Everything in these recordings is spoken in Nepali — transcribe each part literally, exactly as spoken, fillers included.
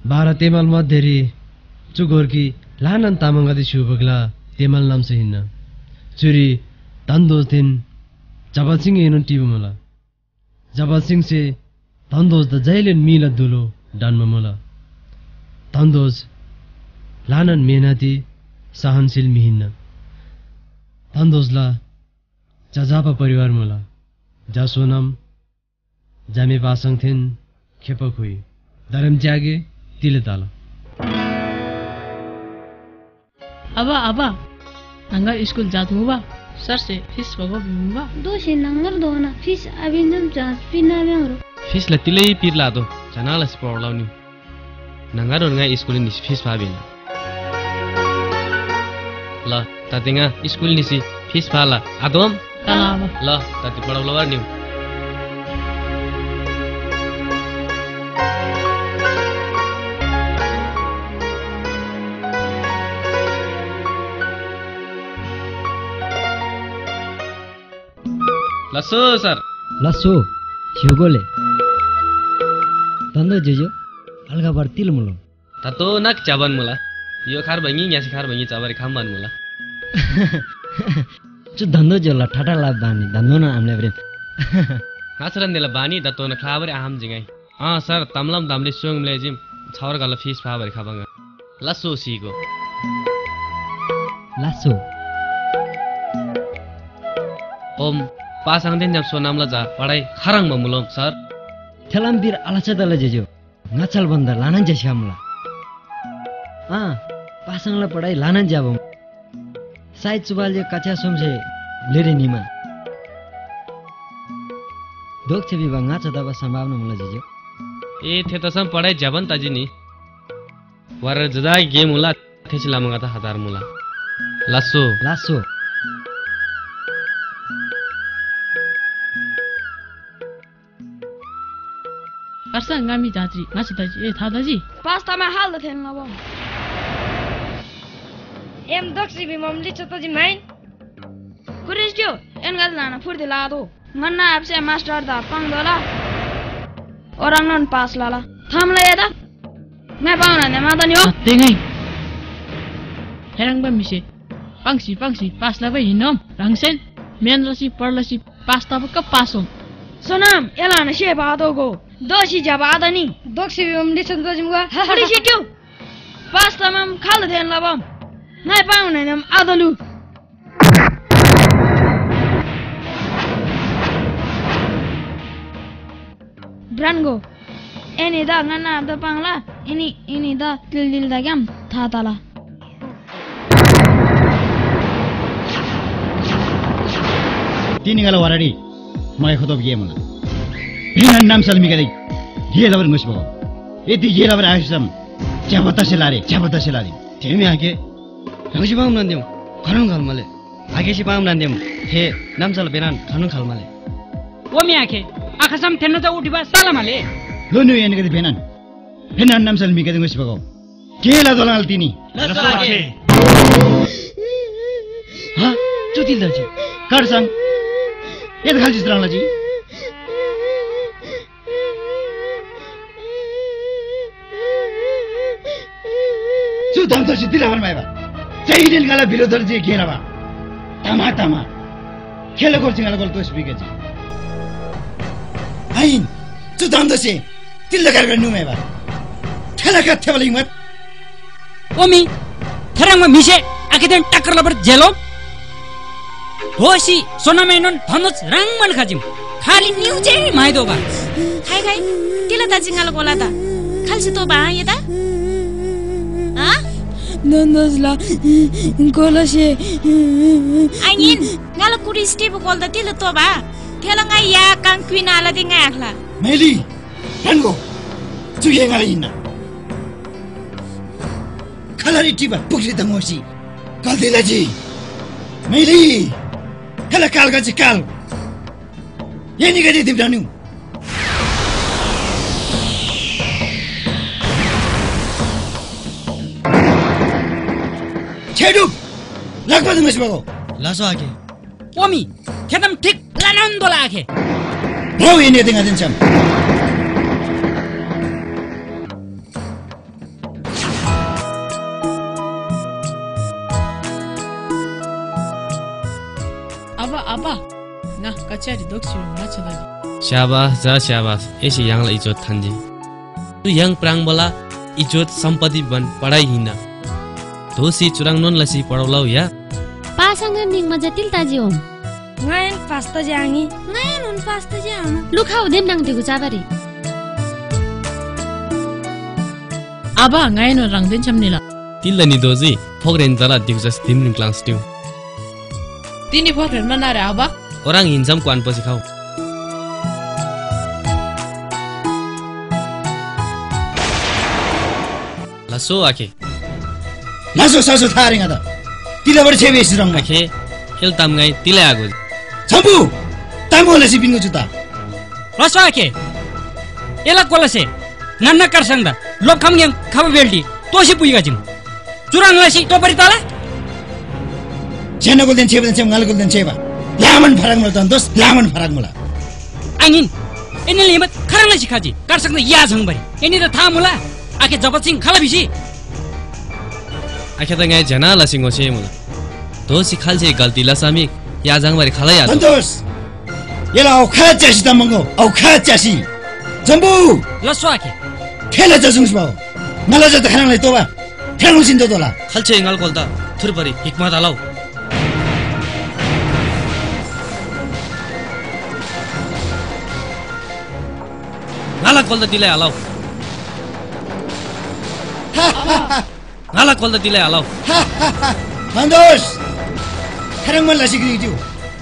बाह्र तेमल मध्येरी चुगोर्की लानन तामाङगति छुबगला तेमल नाम से हिन्न चुरी धन्दोज दिन जबल सिंह हेर्नु टिबु मला जबल सिंह से धन्दोज द जहिले मिल दुलो डान्म मला धन्दोज लानन मेहनती सहनशील मिहिन्न धन्दोजला जजापा परिवार मला जासोनम जामे पासङ थिन खेप खुई धरम त्यागे तिले ताल अब अब नंगा स्कूल जात मुबा सर से फीस भगो मुबा दो से नंगर दो ना फीस अबिन्दम जात पिना बेंगरो फीस ल तिलै पिरला दो जनाला स्पोर्लाउनी नंगा रोंगा स्कूल नि फीस भाबिन ल ततिङा स्कूल निसी फीस फाला आदम ल तति पढाउला वर्निउ लसो सर लसो छिउगोले तन्द जेजो अलगा बर तिल मुलो ततो नक चाबन मुला यो खार भंगी यासी खार भंगी चाबरी खाम बन मुला चु धन्दो जोला ठाटा ला बानी धन्दो न आमले ब्रे हासरन देला बानी दतो न खाबरे आम जिंगाई अ सर तमलम दामले सोंग लेजिम छौर गल फीस फाबरे खाबंगा लसो सीगो लसो ओम पासाङ दिन जब सोनामला जा पढाइ खरङ मुलम सर थेलाम बिर आलाचा दल जेजो नचल बन्द लानन जस्यामला आ पासाङला पढाइ लानन जाबम सायद सुबालले कचा सोमसे लेरे निमा दोक्छ बिबा ngaचा दबा सम्भावना मुला जेजो ए थे त सम पढाइ जबन तजी नि वर जदा गेम मुला थेसला मंगा त हजार मुला लासो लासो अर्सा गामी जात्री ngacha daji e tha daji पास्ता में हाल थे न अब एम दक्सी भी ममली चतजी माइन कुरेस जो एन गल लाना फुर्दी ला दो ngana आपसे मास्टर दा पंग दोला orang non pas lala tham la yada मैं पाउन ने मादा नि हो तेंgai herang ba mise pangsi pangsi pas la ba hinom rangsen men lasi parlasi pasta ba ka pasom sonam ela na she ba do go doshi jaba adani doksi bim lisan do jimga hali shityo pasta mam khal den labam nai paun ne nam adalu brango eni da ngana da pangla ini ini da dil dil da gam tha tala तिनीगला Varhadi मलाई खतब गेम होला बिना नाम सलमी गदै ये लवर मुसबो यदि ये लवर आइसम च्यापता से लारे च्यापता से लारे तेमी आके रंगसी पाम नन्देम खरन खलमले आकेसी पाम नन्देम हे नामसल बेरान खरन खलमले ओमी आके आखासम थेन्न त उठिबा सालामाले लोनु येन गदै बेनान बिना नाम सलमी गदै मुसबो केला दलाल तिनी लसो आके हा चुतिल दर्जी करसंग ये तो खाली चित्रांगला जी सुधाम तो सिद्धि लावन मायबा चाहिए दिन गाला बिरोधर जी घेरा बा तमा तमा खेले कोर्चिंग गाला कोल तो स्पीकर जी आइन सुधाम तो से तिल लगा कर नु मायबा खेला का थे वाली मत ओमी थरंग में मिसे आके दिन टक्कर लबर जेलो होसी सोनामेनन धनुच रंगमन खाजिम खाली न्यूजे माइदो बा खाइ खाइ तिला दाजिङाल गोला त खालसी तो बा यता ह नन्दजला गोलसे आइन गाला कुडी स्टेप गोल त तिला तो बा थेलंगा या काङ क्विनाला दिङा आखला मेली रंगो जुये गाला इन्ना खलारी टिबा पुक्री त मोसी कल दिला जी मेली हेला काल गाची काल ये नि गदी दिप दानु छेडु लगभग मस बगो लासो आके ओमी खेदम ठीक लानन दोला आके हो ये नि दिङा दिन्छम च्यारी दोक्सिरो माछलाली स्याबास जा स्याबास एसी यांगला इज्जत थान्जी तु yang prang bola इज्जत सम्पत्ति बन पढाइ हिना दोसी चुराङ नन लसी पढौलाउ या पासँग निङ मजा तिल ताजी ओम ngayon pasta jangi ngayon un pasta jang लुखाउ देम नङ दिगु जाबारी आबा ngayon rang den chamnila तिल्ला नि दोजी फोग्रेन जला दिउजस तिमलिङ क्लास टिउ तिनी फोग्रेन मनारे आबा ओराङ हिन्जम क्वान पछि खाउ लसो आके नासो सासो थारेङ त तिलाबाट छेबे सिरङ आखे खेल ताम गाई तिले आगो छम्पु तामोले सिपिङको जुत्ता रसो आके एला कोलसे नन्ना करसंदा लोक खम ग्याङ खब बेल्टी तोसी पुइगा जिम चुराङलासी टोपरी ताला जेनको दिन छेबे छेम गालको दिन छेबा लामन फरक मला तन दोस लामन फरक मला आङिन एनेले हिमत खरङलासी खाजी करसंदा या झंबरी एनी त था मुला आके जगत सिंह खाला बिसी आखे त गाई जना लसिङो छे मुला दोसी खालसे गल्ती लसामी या जङबरी खाला या दोस एला औखा च्यासी तमंगो औखा च्यासी जम्बु लसो आके खेला जजुङस बाउ मला जत खराङले तोबा ठेङु सिन दोला खालसे इंगाल कोलता थुरपरी हिकमत आलाउ गाला कोलता दिले आलाउ गाला कोलता दिले आलाउ मन्दोस खरङ मन लसिगि दिउ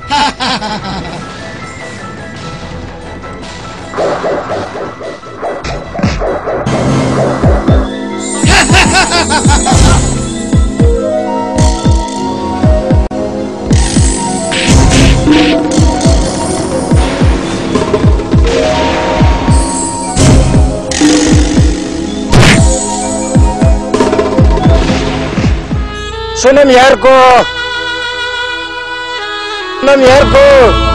सोनम यार को सोनम यार को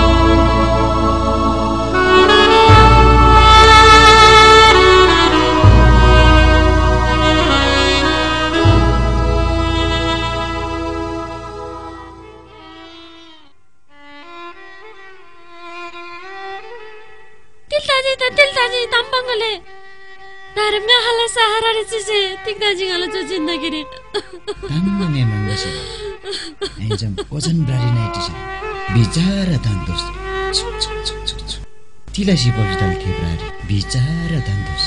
तिलताजी त तिलताजी तम्बंगले नारम्या हाला सहारा रे चिसे तिकदाजी गाला जो जिन्दगी रे तान्नु मे मंगसे एजम ओजन ब्रारी नाइटिस बिचारा दान्दोस तिलासी बगितल थे ब्रारी बिचारा दान्दोस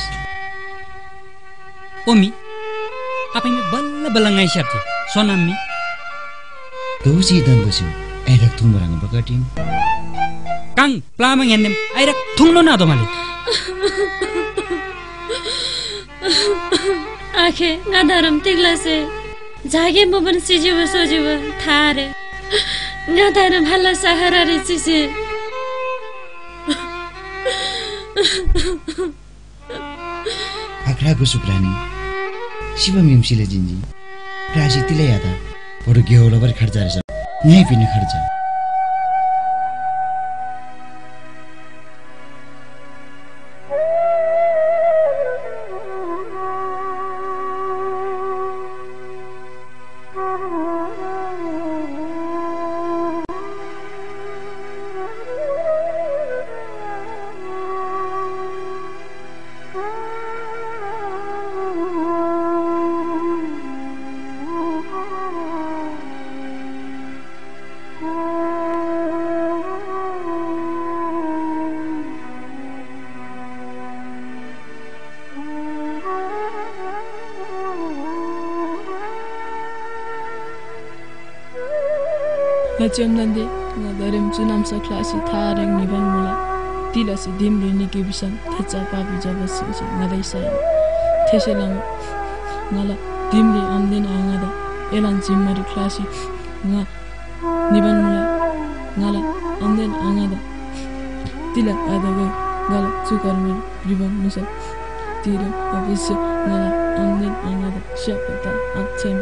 ओमी apa mi balla balla ngai syapti sonammi दोसी दान्दोस एरक तुमरङ बगटिङ kang plamang enem airak thungno na domale आखे ngadaram tiglase jage moban sijiwa sojiwa thare ngadaram hala sahara re chise आख्राको सुक्रानी Shivam यमसीले Gingee प्रासी तिले यादा बरु गेउलबर खर्चा रहेछ यही पिने खर्चा Ngacem nande ngadarem chunam sa klasi thareng niban mula tilasi dimri ni gibisan thecha pabi jabasi si ngadai sai theselang ngala dimri amden angada elan jimmari klasi nga niban mula ngala amden angada tila adaga ngala chukarmi riban musa tira abisya ngala amden angada shapata achem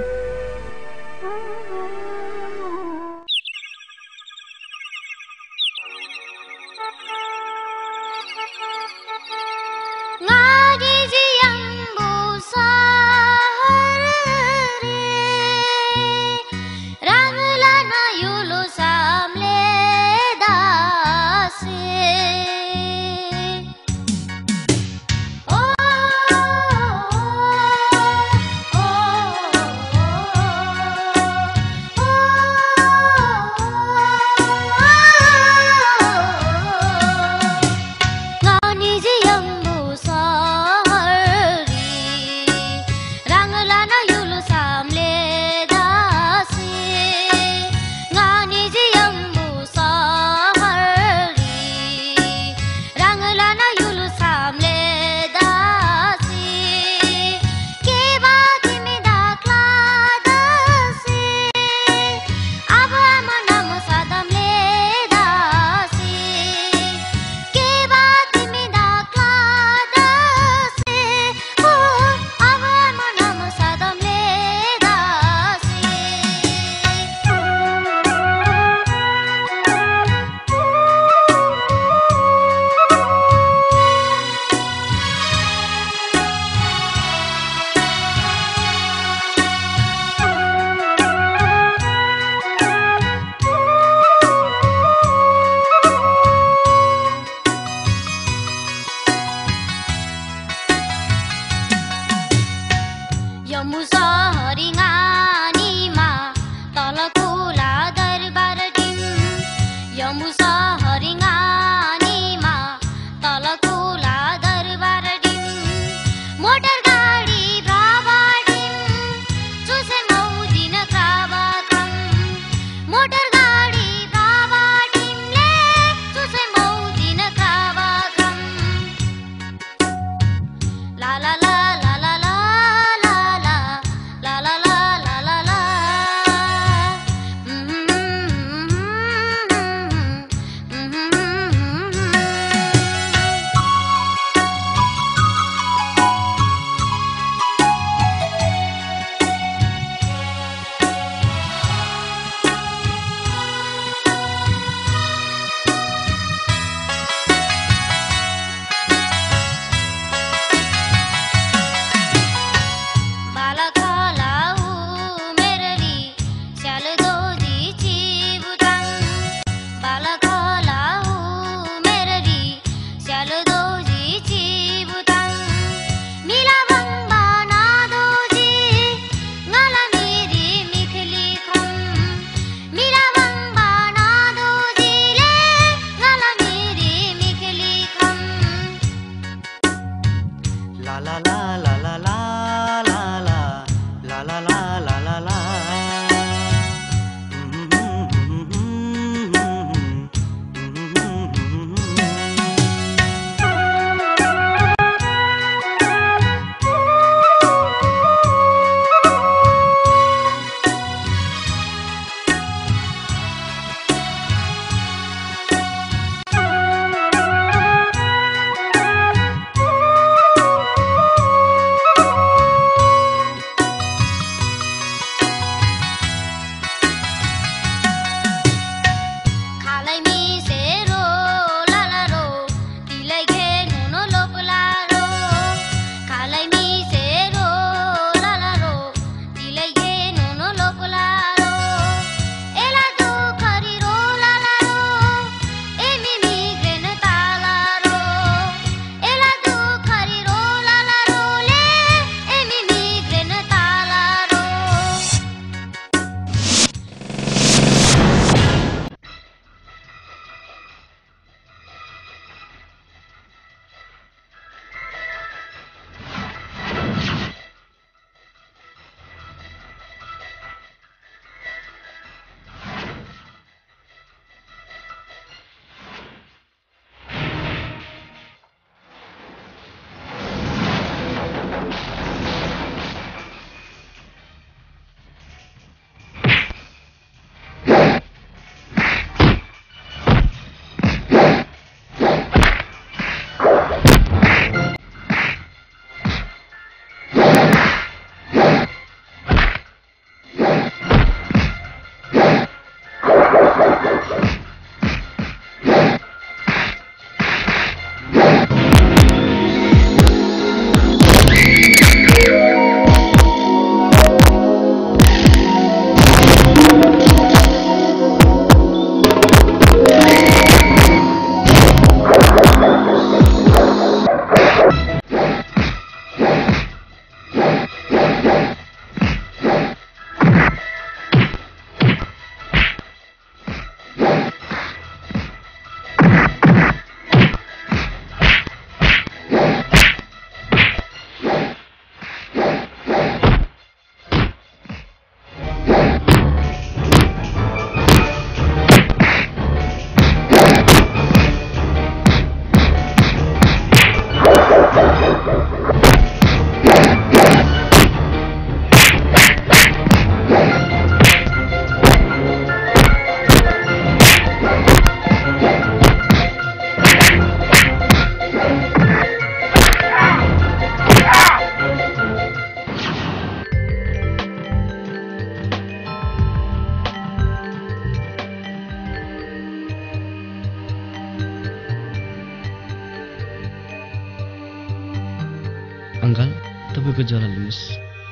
uncle तपाईँको जरा लिनुहोस्।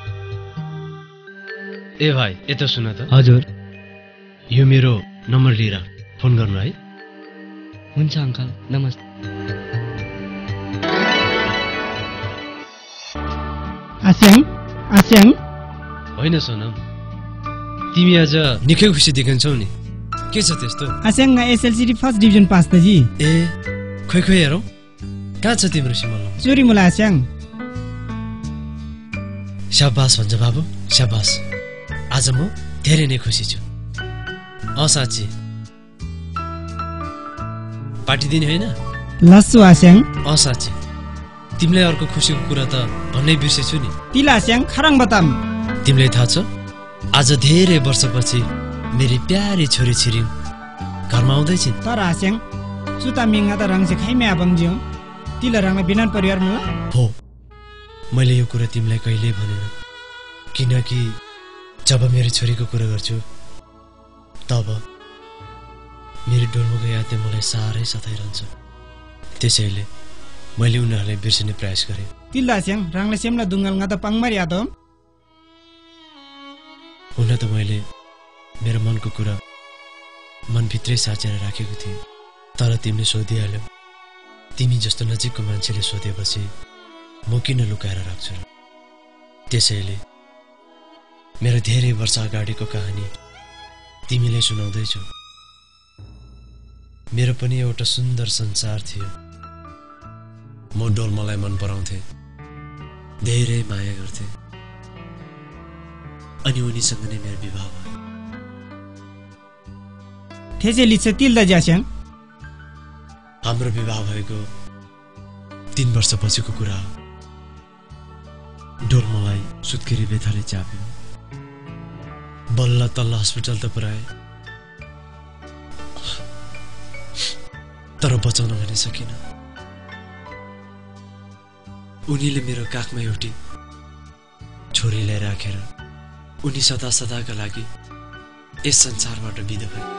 ए भाइ यता सुन त। हजुर। यो मेरो नम्बर लिएर फोन गर्नु है। हुन्छ अङ्कल, नमस्ते। आस्याङ आस्याङ होइन सोनम, तिमी आज निकै खुसी देखन्छौ नि, के छ त्यस्तो? आस्याङ एसएलसी फर्स्ट डिभिजन पास त जी। ए खोइ खोइ हेरौ, कहाँ छ तिम्रो सिमल? चोरी मुला आस्याङ। शाबास भन्छ बाबु, शाबास। आज म धेरै नै खुसी छु। अ साँच्ची पार्टी दिने होइन? लस्सु आस्याङ। अ साँच्ची तिमीलाई अर्को खुसीको कुरा त भन्नै बिर्सेछु नि। तिला आस्याङ खराङ बताम। तिमीलाई थाहा छ आज धेरै वर्षपछि मेरी प्यारी छोरी छिरिङ घरमा आउँदैछिन्। तर आस्याङ सुता मिङ्गा त रङ से खाइमे आबङ जिउ तिला रङमा बिनान परिवार मुला। हो, मैले यो कुरा तिमीलाई कहिल्यै भनेन, किनकि जब मेरो छोरीको कुरा गर्छु तब मेरो डोल्मुको यादले मलाई साह्रै सताइरहन्छ। त्यसैले मैले उनीहरूलाई बिर्सिने प्रयास गरेँ। तिल्ला स्याङ राङले सेमला दुङ्गलगा त पाङमार याद हो। हुन त मैले मेरो मनको कुरा मनभित्रै साँचेर राखेको थिएँ, तर तिमीले सोधिहाल्यौ। तिमी जस्तो नजिकको मान्छेले सोधेपछि म किन लुकाएर राख्छु र? त्यसैले मेरो धेरै वर्ष अगाडिको कहानी तिमीले सुनाउँदैछु। मेरो पनि एउटा सुन्दर संसार थियो। म डोल्मालाई मन पराउँथे, धेरै माया गर्थे, अनि उनीसँग नै मेरो विवाह भयो। त्यसैले चाहिँ तिल्दा ज्यास्याङ हाम्रो विवाह भएको तीन वर्षपछिको कुरा हो। डोल्मालाई सुत्केरी बेथाले च्याप्यो, बल्ल तल्ल हस्पिटल त पुर्याए, तर बचाउन भने सकिन। उनीले मेरो काखमा एउटी छोरीलाई राखेर उनी सदा सदाका लागि यस संसारबाट बिदा भए।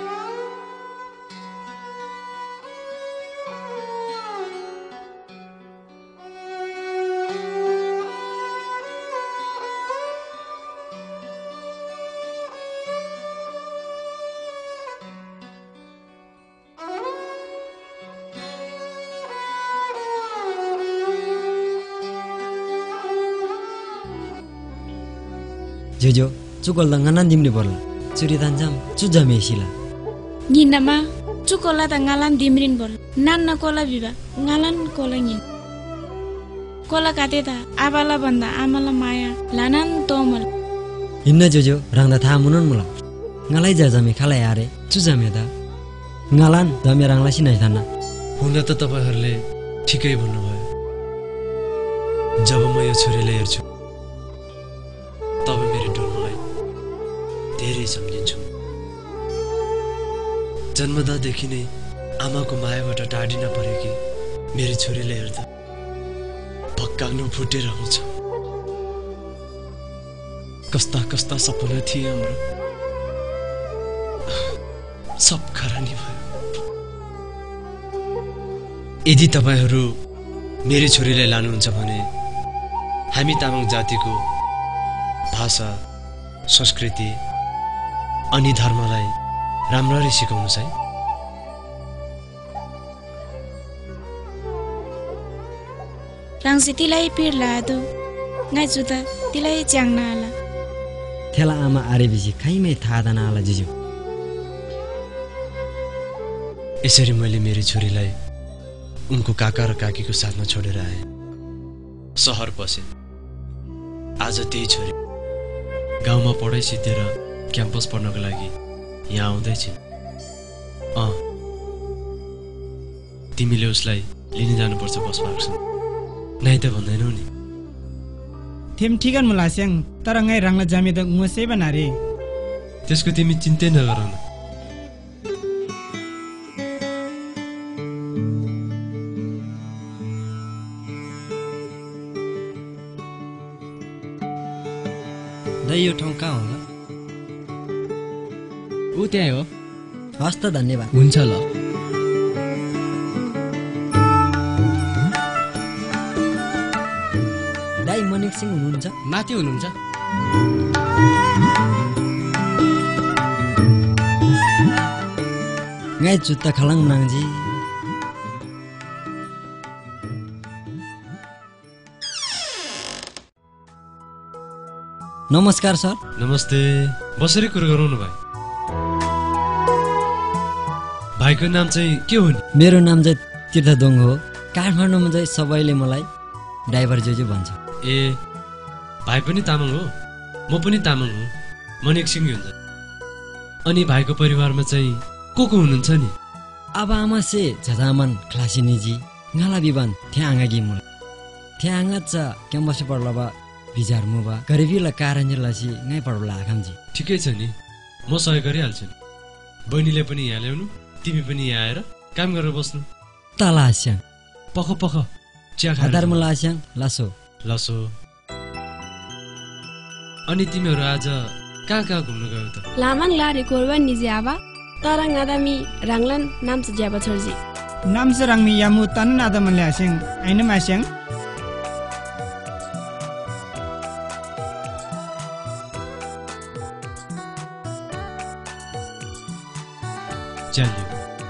जोजो चुकल दंगाnan dimri borla curi tanjam cuja mesila ninama cukola tangalan dimrin bol nanna kola biba ngalan kola ngin kola kateta abala banda amala maya lanan tomal hinna jojo rangda tha munon mula ngalai jajame khalai are cuja meda ngalan dame rangla sinai thana। हुन त तपाईहरुले ठिकै भन्नुभयो। जब म यो छोरीलाई हेर्छु तब मेरो डोल्मालाई धेरै सम्झिन्छु। जन्मदादेखि नै आमाको मायाबाट टाढिन परेकी मेरो छोरीलाई हेर्दा भक्काग्नु फुटेर आउँछ। कस्ता कस्ता सपना थिए हाम्रो, सब खरानी भयो। यदि तपाईहरु मेरो छोरीलाई लानुहुन्छ भने हामी तामाङ जातिको भाषा, संस्कृति अनि धर्मलाई राम्ररी सिकाउनुस् है। राङसे तिलाई पिर लादो ngai जुता तिलाई च्याङ्ना आला थेला आमा आरेबिसी खाइमै थाहा दाना आला जिजु। यसरी मैले मेरो छोरीलाई उनको काका र काकीको साथमा छोडेर आए, शहर पसे। आज त्यही छोरी गाउँमा पढाइ सिद्धेर क्याम्पस पढ्नको लागि यहाँ आउँदैछ। अँ तिमीले उसलाई लिन जानुपर्छ बस पार्कसँग, नै त भन्दैनौ नि। थेम ठिकन मुलास्याङ तर ngai rangla jame त ngसे बनारे त्यसको तिमी चिन्तै नगर न। दाइ यो ठाउँ कहाँ होला? ऊ त्यही हो। हस् त धन्यवाद। हुन्छ ल। दाइ मनिक सिंह हुनुहुन्छ? माथि हुनुहुन्छ। ngai जुत्ता खलाङ नाङजी। नमस्कार सर। नमस्ते, बसेरै कुरा गरौँ न भाइ। भाइको नाम चाहिँ के हो नि? मेरो नाम चाहिँ तीर्थदोङ हो। काठमाडौँमा चाहिँ सबैले मलाई ड्राइभर जोजो भन्छ। ए, भाइ पनि तामाङ हो, म पनि तामाङ हो, मनिक सिंह हुन्छ। अनि भाइको परिवारमा चाहिँ को को हुनुहुन्छ नि? अब आमा से झजामन क्लासिनीजी ngala biban thianga gi mul thianga cha kyambase parla ba bijar mu ba garibi la karan la si ngai parla khamji। ठिकै छ नि, म सहयोग गरिहाल्छु नि। बहिनीले पनि यहाँ ल्याउनु, तिमी पनि यहाँ आएर काम गरेर बस्नु। तला आस्याङ पख पख चिया खाएर आधार मुला आस्याङ लासो लासो। अनि तिमीहरू आज कहाँ कहाँ घुम्न गयौ त? लामाङ लारे कोरवन निजे आवा तरङ आदामी राङलन नाम से ज्याबा छोरजी नाम से रंगमी यामु तन आदा मन ल्यास्याङ आइन मास्याङ चल्यो।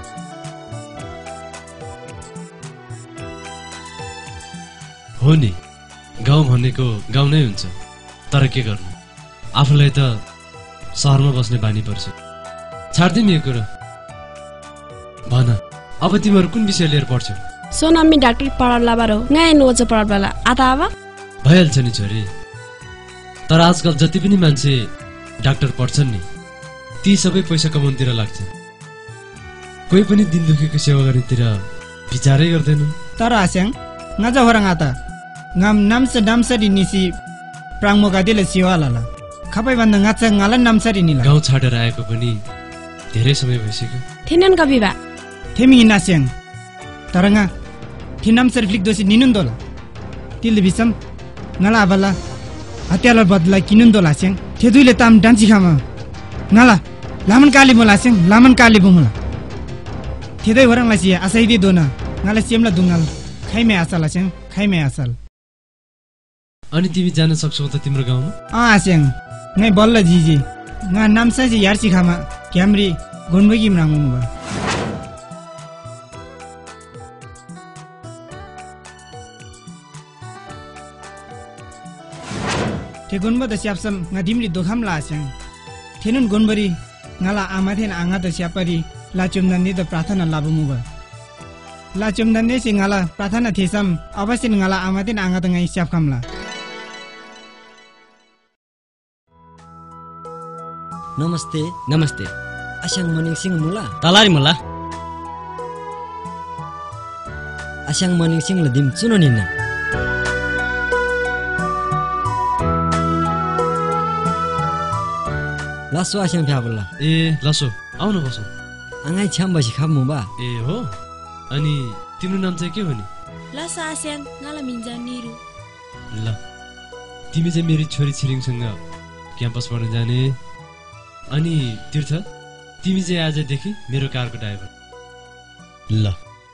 हो नि, गाउँ भनेको गाउँ नै हुन्छ, तर के गर्नु, आफूलाई त सहरमा बस्ने बानी पर्छ। छाड्दिम यो कुरा। भन, अब तिमीहरू कुन विषय लिएर पढ्छौ? सोनामी डाक्टर पढाला बारो ngai no cha पढाला आता आवा भइहाल्छ नि छोरी। तर आजकल जति पनि मान्छे डाक्टर पढ्छन् नि, ती सबै पैसा कमाउनतिर लाग्छन्। कोही पनि दिन दुखीको सेवा गर्नेतिर विचारै गर्दैन। तर आस्याङ ngaja horang ata ngam nam se dam sari nisi prangmo gadile siwalala खबै भन्दा ngacha ngala nam sari निला। गाउँ छाडेर आएको पनि धेरै समय भइसक्यो। थिनन कबिबा थेमी हिनास्याङ तरंगा थिनम सर फ्लिक दोसी निनुन दोला तिल बिसम ngala abala हत्याला बदला किनुन दोला स्याङ थेदुले ताम डान्ची खामा ngala लामन काली बोला स्याङ लामन काली बोमुला थेदै horangला सिया आसाइदि दोना ngala सिमला दुंगाल खाइमे आसाला स्याङ खाइमे आसाल। अनि तिमी जान सक्छौ त तिम्रो गाउँमा? अ आस्याङ ngai बल्ल जिजी nga namsa ji yarsi khama क्यामरी गोनबगी मरांगु बा थे गोनबा द स्यापसम nga dimli दोखाम लास्याङ थेनुन गोनबरी ngala आमाथेन आंगा द स्यापरी लाचुमदन नि द प्रार्थना लाबमु बा लाचुमदन ने सि ngala प्रार्थना थेसम अवश्य ngala आमाथेन आंगा द ngai स्याप खामला। नमस्ते। नमस्ते। आस्याङ मनिक सिंह मुला तलारी मुला आस्याङ मनिक सिंह ल दिम चुनो निना लासो आस्याङ फ्याबला। ए लासो आउन बसौ। आङाइ छ्याम बसी खाम मुबा। ए हो, अनि तिम्रो नाम चाहिँ के हो नि? लासा आस्याङ ngala मिन्जा निरु। ल, तिमी चाहिँ मेरी छोरी छिरिङसँग क्याम्पस पढ्न जाने। अनि तीर्थ, तिमी चाहिँ आजदेखि मेरो कारको ड्राइभर। ल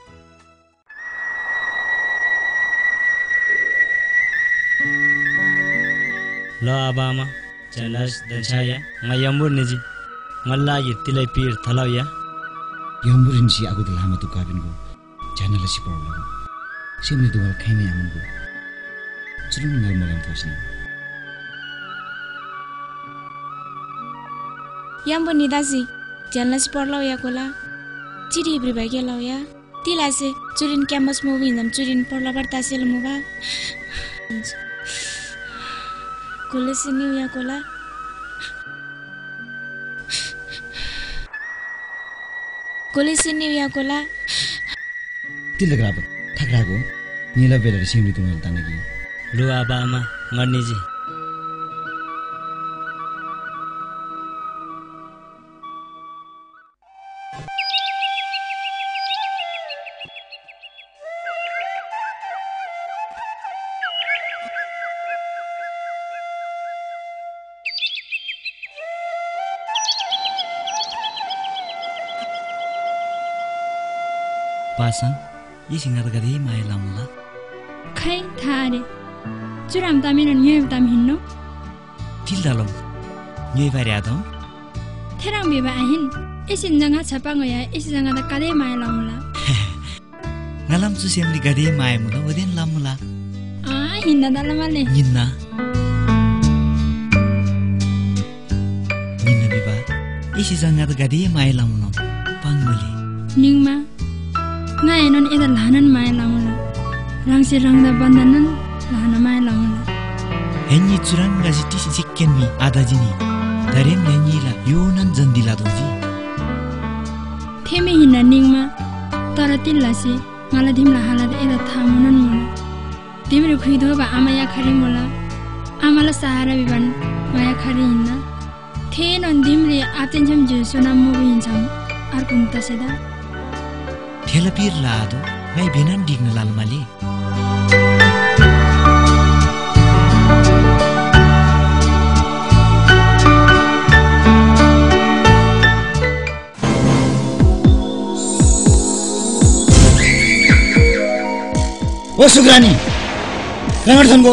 ल अब आमा चलास दछाया ngayambur neji ngallagi tilai pir thalauya यम्बुरिन सी आगो लामा तु काबिनको जानल सी प्रब्लम सिमले दुवा खाइमे आमनको चुरुङ नल मगम थोस्न Yambo ni dazi janlas porlaw ya kola chiri ibri ba gelaw ya tilase churin campus movie nam churin porla barta sel muba college new ya kola college new ya kola तिल ग्राब ठकराको नीला बेलर सिमले तुमल तानगी lu aba ama ngarniji पासन यी सिंगार गरी माया लामुला खै थारे चुराम तामिन न्यु ताम हिन्नो तिल दालम न्यु बारे आदौ थेराम बेबा आहिन एसिन जंगा छपाङ या एसिन जंगा द काले माया लामुला ngalam su semli gadi माया मुला ओदेन लामुला आ हिन्ना दालमाले हिन्ना बा इसी जंगा त गदे माय लाउन Pangale निङमा ngayon ida lahanan mai lamula rangsi rangda bandanan lahana mai lamula henni churang gaji tisi chicken mi adajini darem nenni la yonan jandila doji theme hina ningma tara tillasi ngala dimla halada ida thamunan mula dimri khuido ba amaya khari mula amala sahara biban maya khari hinna thenon dimri atenjam je sonam mo hinjam arkun taseda Thelapir lado ngai benan digna lalmale O Sugrani Rangar thango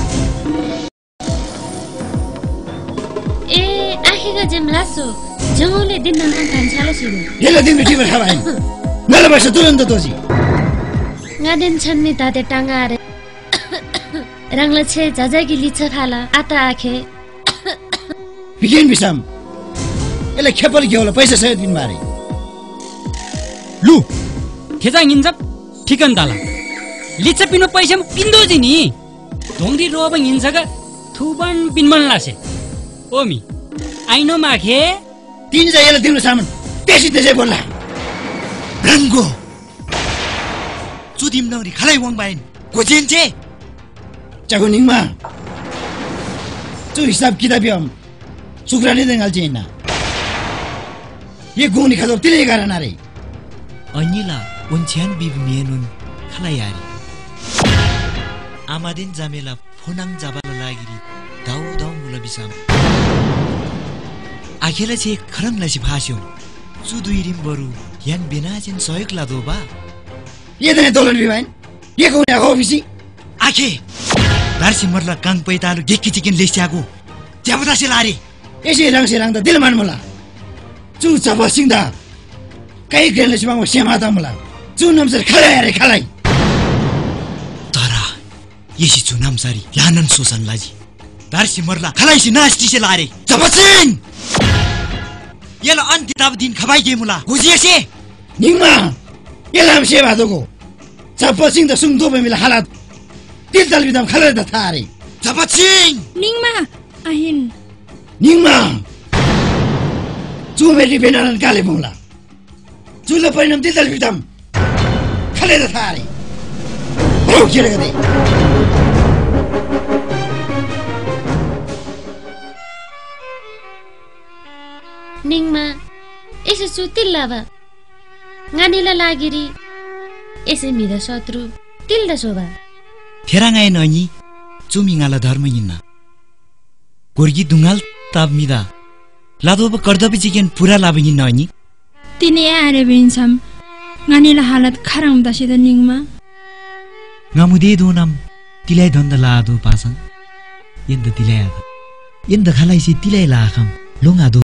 ए आखेगा जमलासो जमौले दिन नन कान्छाले सुरु हेला दिन मिठी बखाबाइन नला बस तुरन्त दोजी ngaden छन्ने ताते टांगारे रंगला छे जाजागी लिछ खाला आता आखे बिगिन बिसम एले खेपल घेउला पैसा सय दिन मारे लु खेजा हिन्जप ठिकन दाला लिछ पिनो पैसा पिन्दो जिनी ढोंगरी रोब हिन्जगा थुबन पिनमन लासे ओमी आइनो माखे तीन जायला दिनु सामान त्यसै त्यसै बोल्ला रंगो जुदिम नौरी खलाइ वङ बाइन गोजेन छे चागुनिङमा चु हिसाब किताब यम सुग्रानी देंगाल चेना ये गोनी खदो तिले गारना रे अनिला उनछ्यान बिबनियनुन खलायारी आमादिन जामेला फोनाङ जाबाला लागिरी दाउ दाउ मुला बिसाम आखेला छे खरङलासी फास्यो सुदुइरिम बरु यान बेनाजेन सहयोग लादो बा ये दने दोलन बिवाइन ये कोने आको बिसी आखे दार्सी मरला काङ पैतालु गेक्की चिकन लेस्याको ज्याबदासे लारे यसै रङ सेरङ त दिलमान मला चु चबा सिंदा काई गेले सिमाङ सेमाता मला चु नमसर खलाय रे खलाय तरा येसी चु नामसारी लानन सोसन लाजी दार्सी मरला खलाइसी नास्टिसे लारे चबसिङ येला अन्ति ताब दिन खबाइ गे मुला गुजिएसे निङमा येलाम सेवा दोगो चपसिङ त सुङ दोबे मिला हालत तिल तल बिदम खले त थारे चपसिङ निङमा आहिन निङमा चुमेली बेनान काले मुला चुल परिणाम तिल तल बिदम खले त थारे हो केले गदे निङमा यसो सुतिल्लावा ngaनीला लागिरी यसै मिदा शत्रु तिल्दा शोभा थेराङाय ननि चुमिङाला धर्म हिन्ना गोर्गी दुंगाल ताब मिदा लादोब कर्दबि जिकेन पुरा लाबि ननि तिनी आरे बिन्छम ngaनीला हालत खराम दसिद निङमा ngamude donam tilai धन्द लादो पासन यन्द तिलाई आद यन्द खलाइसी तिलाई लाखम लोङादो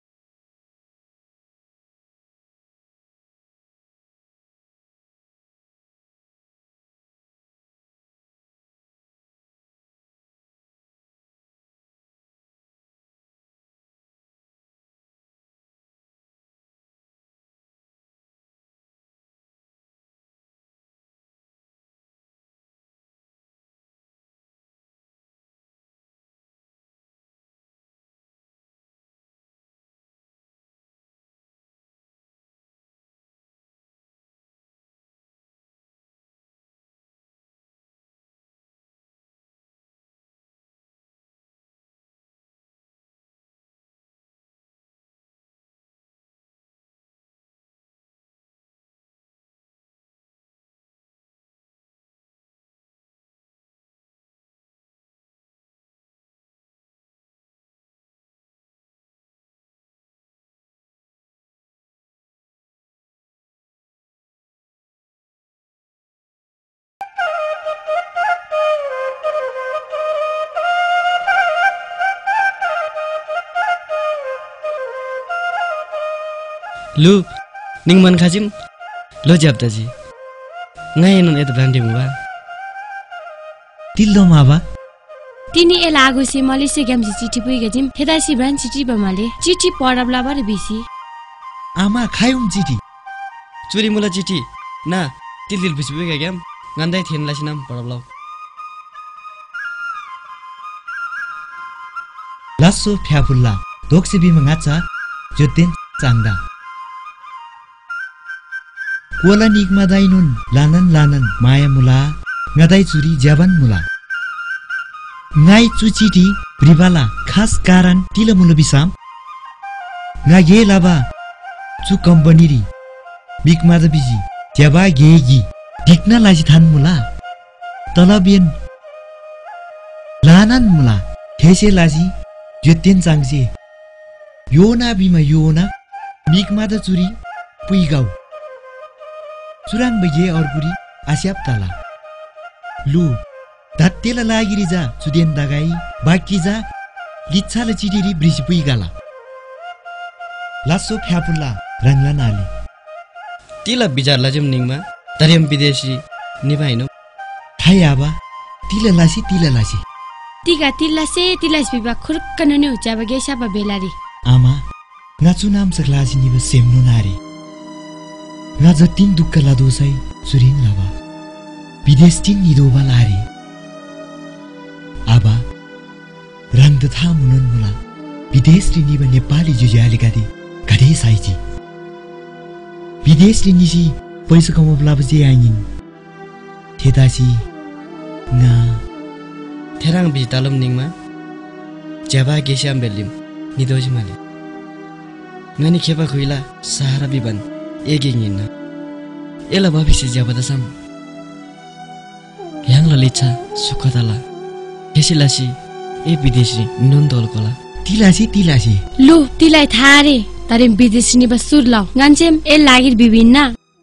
लु निङमन खाजिम लो ज्याप्ताजी ngayon एत ब्रान्डे मुबा तिल्दो माबा तिनी ए लागोसी मलेसिया ग्यामसी चिठी पुगेका जिम हेदासी ब्रान चिठी बमाले चिठी पढबला बारे बेसी आमा खायौं चिठी चुरी मुला चिठी ना तिल तिल बिसबुगा ग्याम गन्दै थिएन लासी नाम पढबला लासो फ्याफुल्ला दोक्से बिमा ngacha जोतेन चांगदा कोला निकमा दाइनुन लानन लानन माया मुला ngadaई चुरी ज्याबान मुला ngai chu चिठी ब्रिबाला खास कारण तिला मुला बिसाम ngage laba chu company ri बिकमा द बिजी ज्याबा गेगी दिक्ना लाजी थान मुला तलबियन लानन मुला थेसे लाजी जोतेन चांगसे योना बिमा योना बिकमा द चुरी पुइगाउ चुराङ बगे अरपुरी आस्याप ताला लु दात्तेला लागिरी जा चुदेन दागाई बाकी जा लिच्छाले चिटिरी ब्रिसी पुइगाला लासो फ्यापुल्ला रंगला नाली तिला बिचारला जम निङमा तरियम विदेशी निभाइनो थाई आबा तिला लासी तिला लासी तिगा तिला से तिला बिबा खुर्कन ने उचाबा गेसाबा बेलारी आमा ngachu नाम सकलासी निबा सेमनु नारी nga जतिन दुक्क लादोसै सुरिन लाबा विदेश तिन निदोबा लारी आबा रंग त था मुनन मुला विदेश रि निबा नेपाली जुजाले गादी गादी साइजी विदेश रि निसी पैसा कमाउला बजे आइनिन थेदासी ना थेराङ बितालम निङमा ज्याबा गेस्याम बेलिम निदोजी माले ngani खेपा खुइला सहारा बिबन एगेङिन एला भविष्य ज्याबदसम याङला लिच्छा सुखदला केसिलासी ए विदेशी नन्दोल कोला तिलासी तिलासी लु तिलाई थारे तारे विदेशी नि बसुर लाउ गान्छेम ए लागिर विभिन्न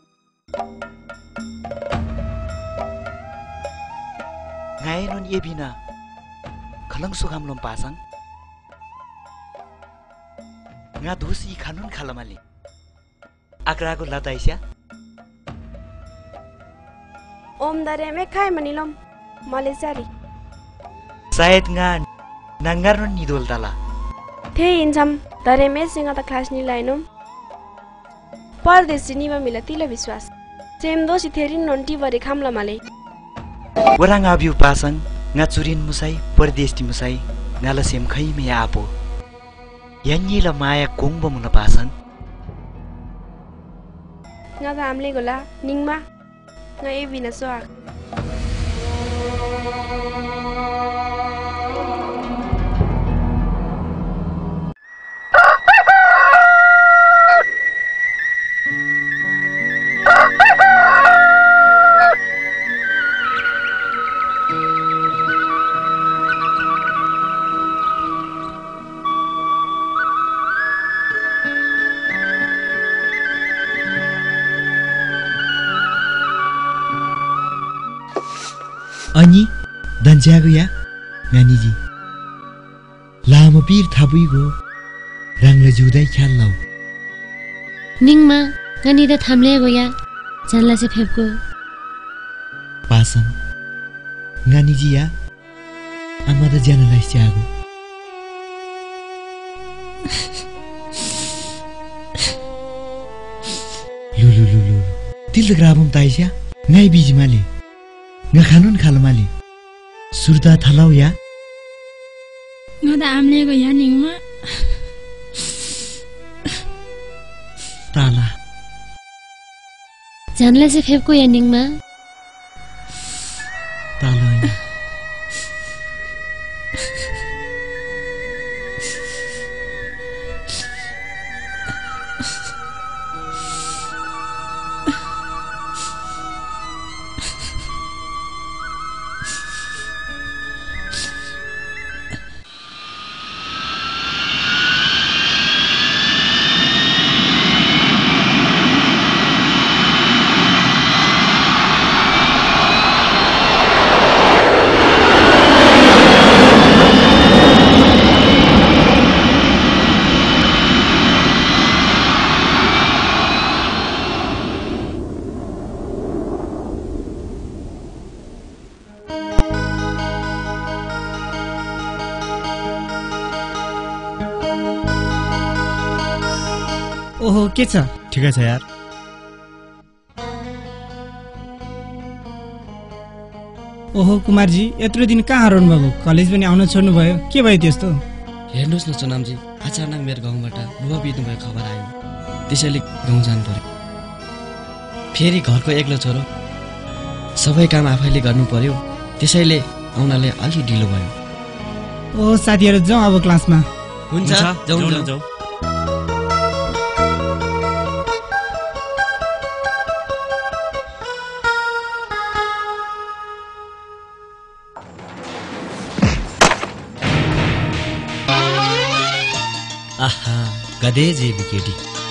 ngayon ye bina khalang sukham lom pasang nga dosi khanun khalamali akrago lataisya Om दरे में खाए मनिलम मलेसियारी शायद nga nangarnon nidol tala थे इन्जम दरे में सिंगा त क्लास नि लाइनम परदेशी निबा मिला तिला विश्वास सेम दोसी थेरिन नन्टी बरे खामला माले वराङ आबिउ पासङ nga चुरिन मुसाई परदेशी मुसाई ngala सेम खै मे आपो यान्यला माया कोङब मुन पासङ nga da amले गोला निङमा nga ए बिना सोआ अनि दन्ज्यागो या नानीजी लामो पीर थापुइगो रंगले जुदाई ख्याल लाउ निङमा गनी त थाम्ले गया जानला से फेपको पासन नानीजी या आमा त जानलाई स्यागो लु लु लु लु तिल त ग्राबम ताइस्या ngai बिजिमाले nga khanun khalmali surda thalau ya ngada amle go ya ningma tala जानला से फेपको या निङमा tala ya ओहो के छ? ठिकै छ यार। ओहो कुमारजी, यत्रो दिन कहाँ हराउनु भएको? कलेज पनि आउन छोड्नु भयो, के भयो त्यस्तो? हेर्नुहोस् न चनामजी, अचानक मेरो गाउँबाट बुबा बित्नु भएको खबर आयो, त्यसैले गाउँ जानु पर्यो। फेरि घरको एक्लो छोरो, सबै काम आफैले गर्नु पर्यो, त्यसैले आउनाले अलि ढिलो भयो। ओ साथीहरू जाउँ अब क्लासमा। हुन्छ, जाउँ जाउँ जाउँ। आहा गदे जे विकेटी।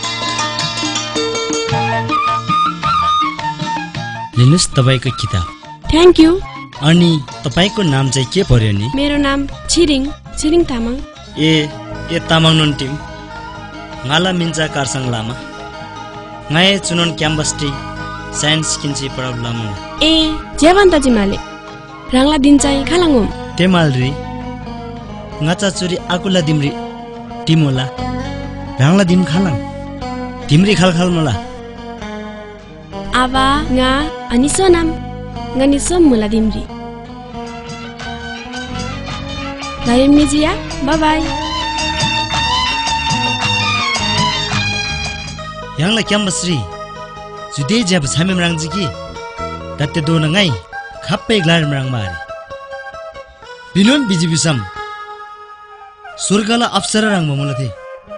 लिनुहोस् तपाईँको किताब। Thank you. अनि तपाईँको नाम चाहिँ के पर्यो नि? मेरो नाम छिरिङ छिरिङ तामाङ। ए ए तामाङ नन टिम ngala minja karsang lama ngai chunon campus टी साइन्स किन्ची प्रब्लम ए जेवन त जिमाले रांगला दिन चाहिँ खालाङम तेमालरी ngacha चुरी आकुला दिमरी टिमोला रांगला दिम खालाङ तिमरी खालखाल मला आवा nga ani sonam ngani som mula dimri Darim Mijia, bye bye. Yang la campus ri sudah jab sampai merang jiki tapi dua nengai kape gelar merang mari binun biji bisam surgala apsara rang mamula the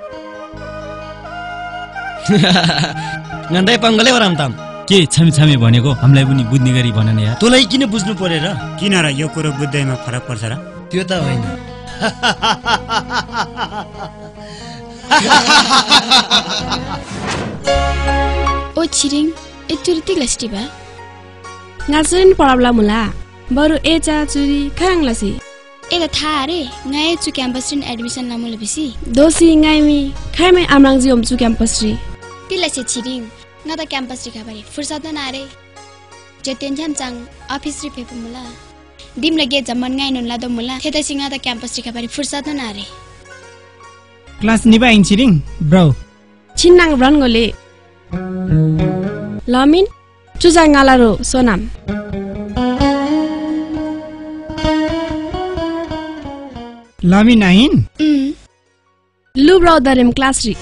ngandai panggale waram tam के छमी छमी भनेको हामीलाई पनि बुझ्ने गरी भन न यार। तँलाई किन बुझ्नु पर्यो र? किन र यो कुरो बुझ्दैमा फरक पर्छ र? त्यो त होइन। ओ Tshering एचुरी तिगला स्टिबा ngalsurin problem mula baru echa churi kharang lasi एदा था रे ngai chu campus rin admission lamula bisi dosi ngai mi khai mai amrang ji om chu campus ri तिला से Chhiring nga da campus ri khabari fursat na re je tenjam chang office ri pepu mula dim lage zaman ngai non la do mula theta singa da campus ri khabari fursat na re class निभाइन छिरिङ ब्रो छिन्नाङ रन गले लमिन चुजा ngala ro sonam लामी नाइन lu bro darim class ri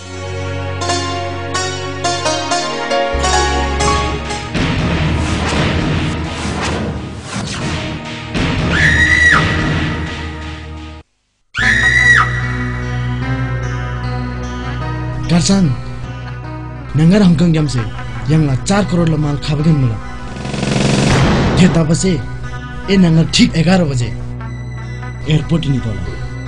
Karsan, nangar Hong Kong jam se, yang la चार करोड़ ला माल खाबगन मुला। ये तब से, ये nangar ठीक ग्यारह बजे, एयरपोर्ट ही निकला।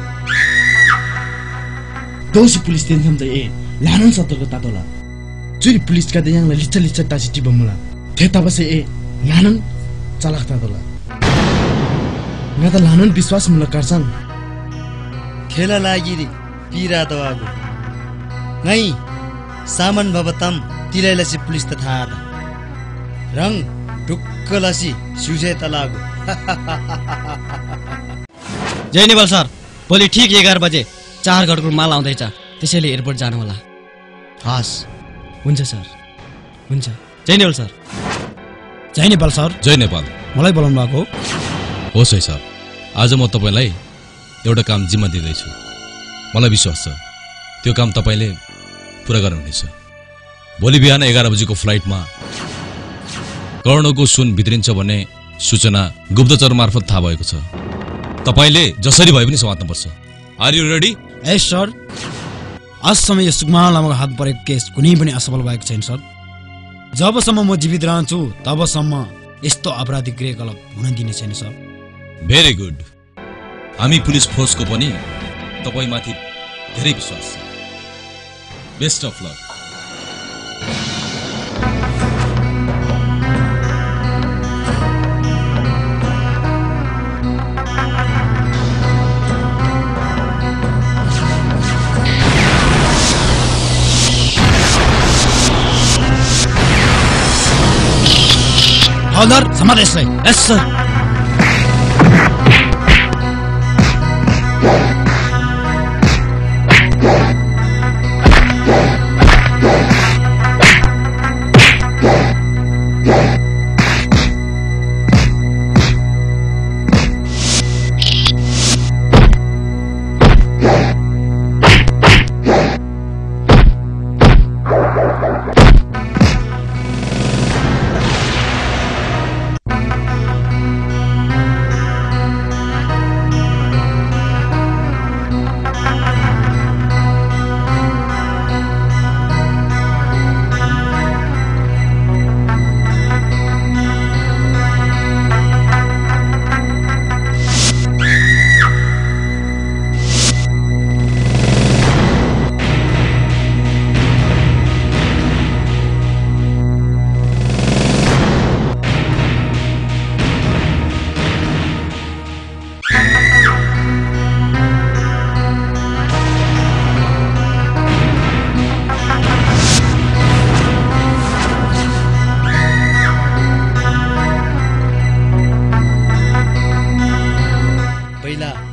दो सी पुलिस टेंशन समझे ये, लानन सत्तर को तातोला। चुरी पुलिस का दे yang la लिच्चा लिच्चा तासी टिबा मुला। ये तब से ये, लानन चालक तातोला। मैं तो लानन विश्वास मुला Karsan। खेला लागी री, पीरा तो आगो। ngai saman babatam tilailasi pulis ta thada rang dukkalasi suje talago जयनेवाल सर भोलि ठीक एघार बजे चार घरको माल आउँदैछ त्यसैले एयरपोर्ट जानु होला हस् हुन्छ सर हुन्छ जयनेवाल सर जयनेवाल सर जय नेपाल मलाई बोलाउनु भएको होस् है सर आज म तपाईलाई एउटा काम जिम्मा दिँदैछु मलाई विश्वास छ त्यो काम तपाईले पूरा गर्नुहुनेछ भोलि बिहान एघार बजेको फ्लाइटमा करोडौंको सुन भित्रिन्छ भन्ने सूचना गुप्तचर मार्फत थाहा भएको छ तपाईले जसरी भए पनि समात्नुपर्छ are you ready yes sir आजसम्म यो सुकुमार लामाको हात परेको केस कुनै पनि असफल भएको छैन सर जबसम्म म जीवित रहन्छु तबसम्म यस्तो अपराधिक क्रियाकलाप हुन दिने छैन सर भेरी गुड हामी पुलिस फोर्सको पनि तपाईमाथि धेरै विश्वास छ बेस्ट अफ लक हवलदार समात यसलाई यस सर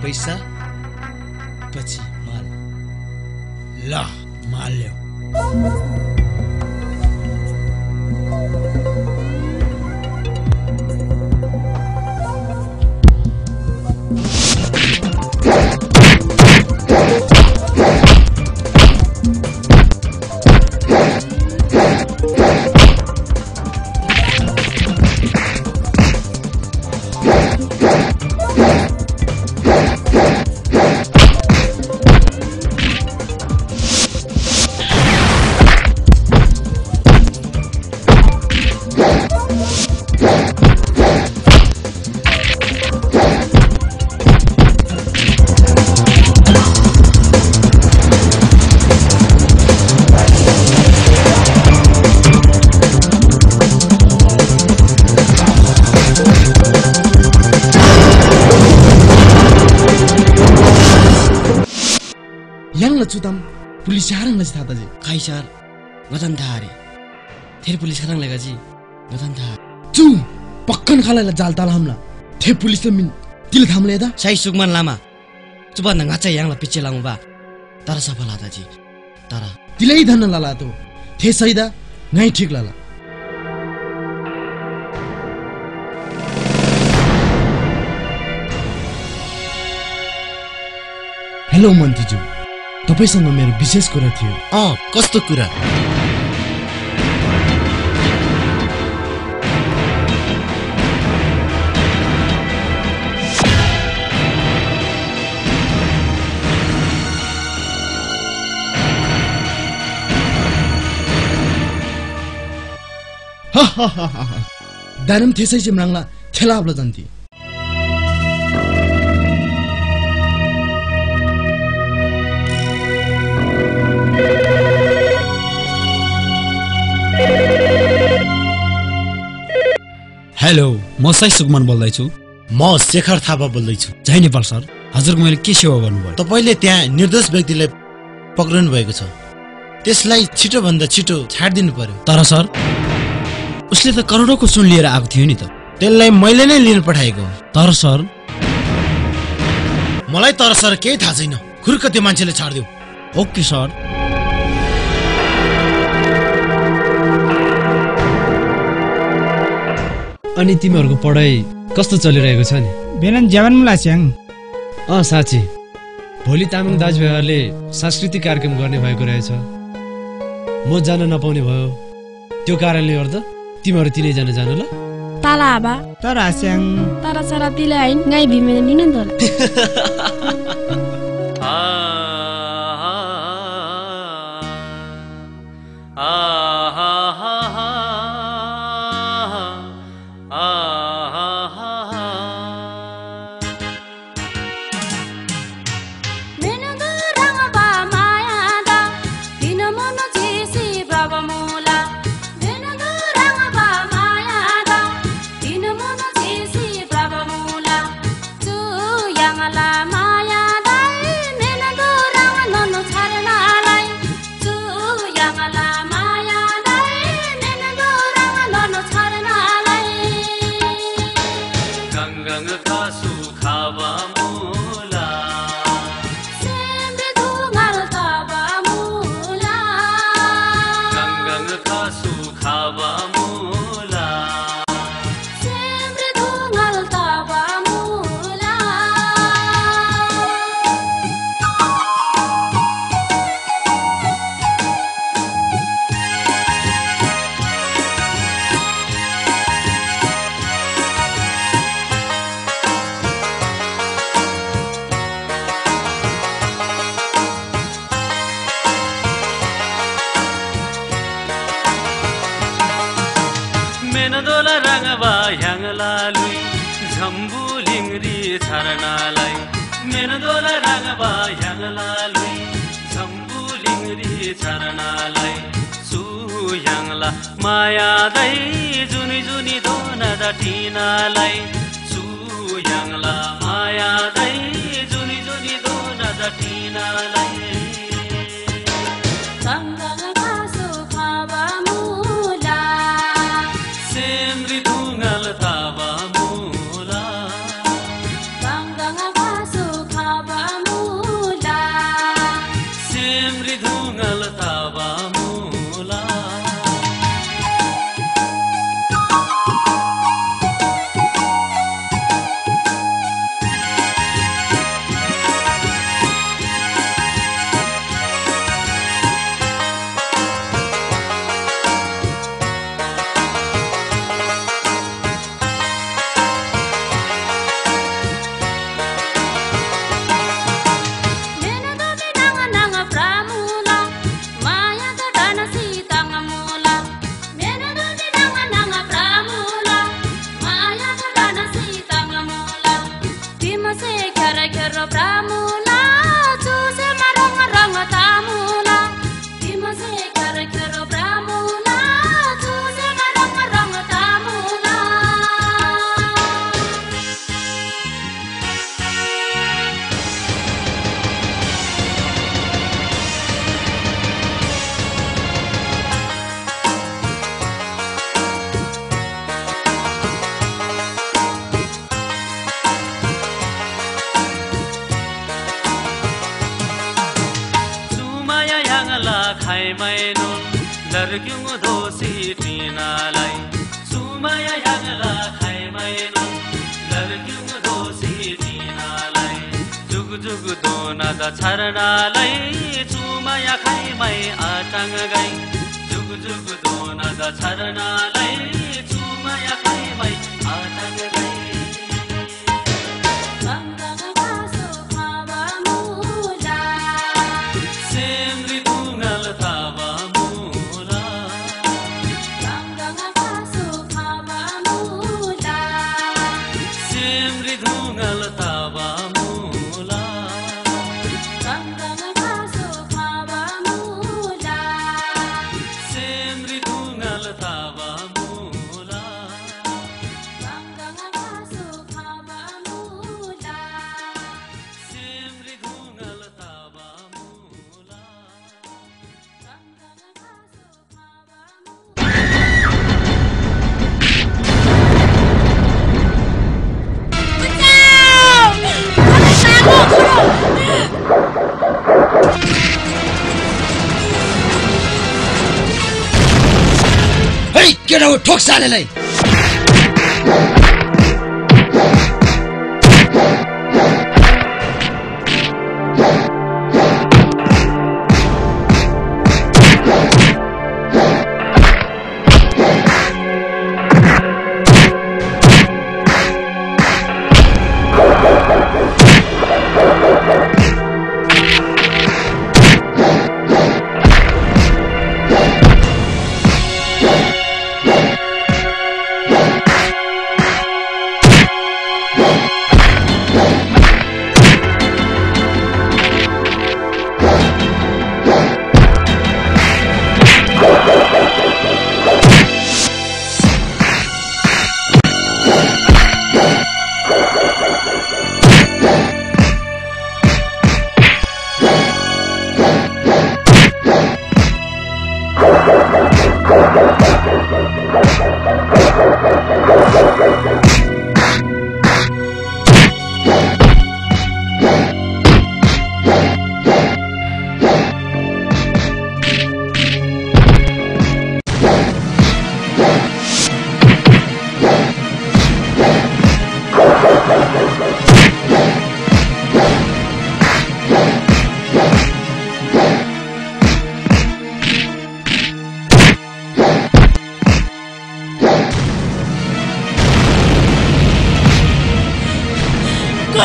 पैसा पछि माल ल माल ल्याऊ Cutam pulis harang lagi thata ji khai sar ngatan thare ther pulis kharang lega ji ngatan tha chu pakkan khala la jal tal hamla the pulis le min til thamle da sai sukman lama chuba na ngacha yang la piche lamu ba tara safal hata ji tara tilai dhan lala to the saida ngai thik lala hello मन्त्रीज्यू तपाईसँग मेरो विशेष कुरा थियो अ कस्तो कुरा दानम त्यसै सिमराङला खेलाब्ला जन्ती हेलो म साई सुगमन बोल्दैछु म शेखर थापा बोल्दैछु जय नेपाल सर हजुरको मैले के सेवा गर्नुभयो तपाईले त्यहाँ निर्दोष व्यक्तिलाई पक्रिनु भएको छ त्यसलाई छिटो भन्दा छिटो छाड्दिनु पर्यो तर सर उसले त करोडौंको सुन लिएर आएको थियो नि त त्यसलाई मैले नै लिन पठाएको तर सर मलाई तर सर केही थाहा छैन खुर्क त्यो मान्छेले छाड्दिउ ओके सर अनि तिमीहरूको पढाइ कस्तो चलिरहेको छ नि बेलन ज्यावन मुलास्याङ अ साँच्ची भोलि तामाङ दाजुभाइहरूले सांस्कृतिक कार्यक्रम गर्ने भएको रहेछ म जान नपाउने भयो त्यो कारणले गर्दा तिमीहरू तिनै जना जानु ल ताला आबा तर आस्याङ तर चरा तिले आइन गाई भिमेन निन दला माया दै जुनी जुनी दोना दटिनालाई सुयाङला माया दै जुनी जुनी दोना दटिनालाई सेम्री धुङ्गल थाबा मुला मैनो लर्क्युङ दोषी टिनालाई सुमाया यागला खाइ मैनो लर्क्युङ दोषी टिनालाई जुग जुग दोना द छरनालाई चुमाया खाइ मै आटाङ गई जुग जुग दोना द छरनालाई चुमाया खाइ मै आटाङ गई केटा हो ठोक सालेलाई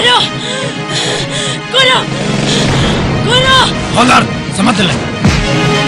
हौलदार समात्नलाई